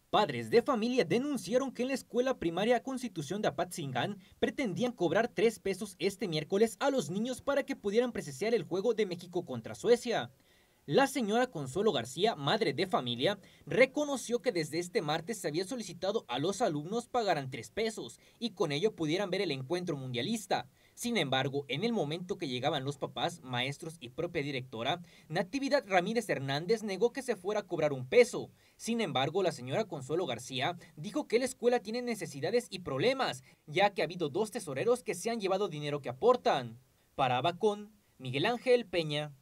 Padres de familia denunciaron que en la escuela primaria Constitución de Apatzingán pretendían cobrar 3 pesos este miércoles a los niños para que pudieran presenciar el juego de México contra Suecia. La señora Consuelo García, madre de familia, reconoció que desde este martes se había solicitado a los alumnos pagaran 3 pesos y con ello pudieran ver el encuentro mundialista. Sin embargo, en el momento que llegaban los papás, maestros y propia directora, Natividad Ramírez Hernández negó que se fuera a cobrar 1 peso. Sin embargo, la señora Consuelo García dijo que la escuela tiene necesidades y problemas, ya que ha habido 2 tesoreros que se han llevado dinero que aportan. Para Abacón, Miguel Ángel Peña.